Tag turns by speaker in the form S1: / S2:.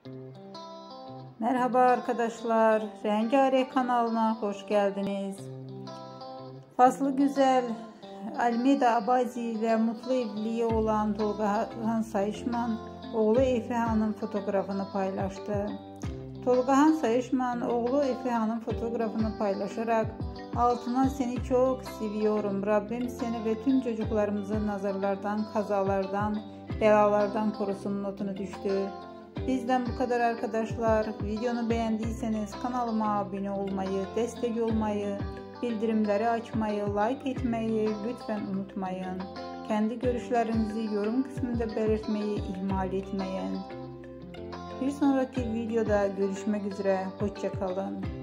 S1: Merhaba arkadaşlar, Rengarenk kanalına hoş geldiniz. Faslı güzel Almeda Abazi ile mutlu evliliği olan Tolgahan Sayışman oğlu Efehan'ın fotoğrafını paylaştı. Tolgahan Sayışman oğlu Efehan'ın fotoğrafını paylaşarak altına "Seni çok seviyorum. Rabbim seni ve tüm çocuklarımızı nazarlardan, kazalardan, belalardan korusun" notunu düştü. Bizden bu kadar arkadaşlar. Videonu beğendiyseniz kanalıma abone olmayı, destek olmayı, bildirimleri açmayı, like etmeyi lütfen unutmayın. Kendi görüşlerinizi yorum kısmında belirtmeyi ihmal etmeyin. Bir sonraki videoda görüşmek üzere. Hoşça kalın.